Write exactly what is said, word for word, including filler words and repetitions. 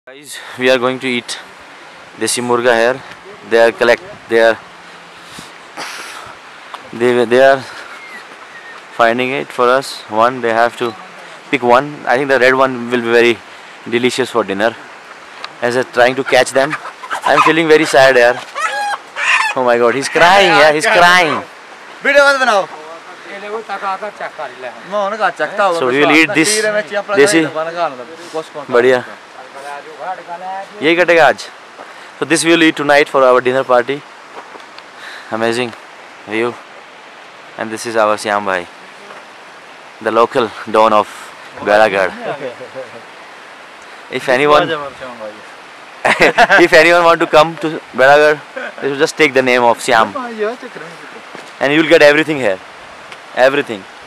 Guys, we are going to eat desi murga here. They are collect. They are. They they are finding it for us. One, they have to pick one. I think the red one will be very delicious for dinner. As they're trying to catch them, I'm feeling very sad here. Oh my God, he's crying. Yeah, he's crying. So we will eat this desi. बढ़िया. यही कटेगा आज. So this we will eat tonight for our dinner party. Amazing view. And this is our Syam bhai, the local don of Belagarh. If anyone, if anyone want to come to Belagarh, they should just take the name of Syam, and you will get everything here, everything.